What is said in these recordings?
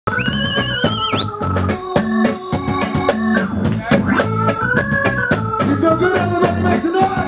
You feel good, everybody make some noise.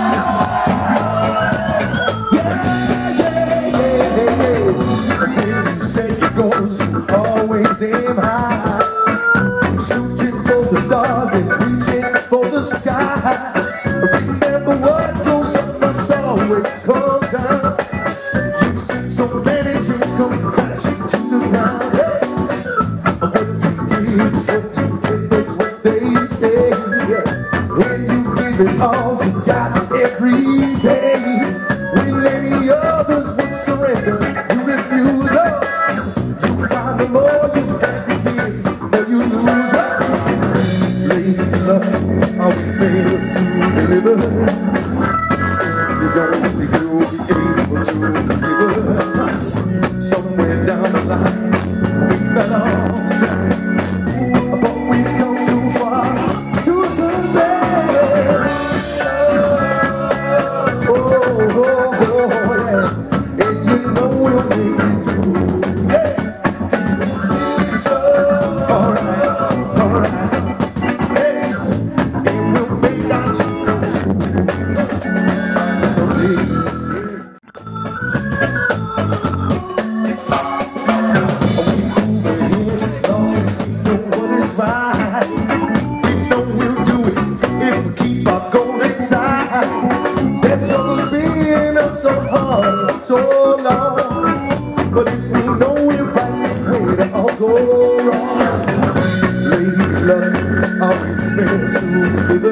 You say you're going to always aim high, shooting for the stars and reaching for the sky. Remember what goes up must always come down. You've seen so many dreams come crashing to the ground. What you give is what you get, that's what they say. When you give it all you got every day, when many others would surrender, you refuse love. You find the more you have to give, the more you lose. Lady love always fails to deliver. You don't think you'll be able to deliver. Somewhere down the line we fell off track, but we've come too far to turn back. Oh, yeah. And you know we'll make it through. Hey. Alright. Hey. And we'll make our dreams come true. Someday. So hard, so long, but if we know we're right, where to all go wrong. Lady luck always fails to deliver.